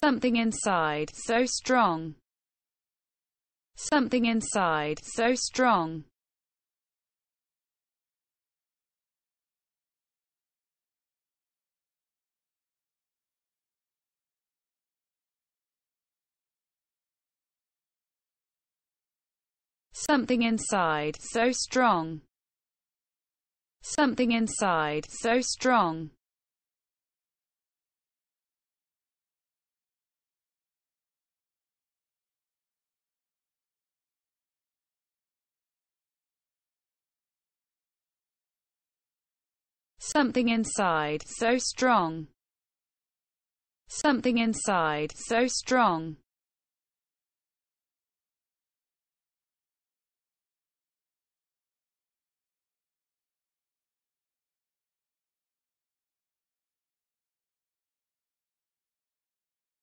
Something inside, so strong. Something inside, so strong. Something inside, so strong. Something inside, so strong. Something inside, so strong. Something inside, so strong.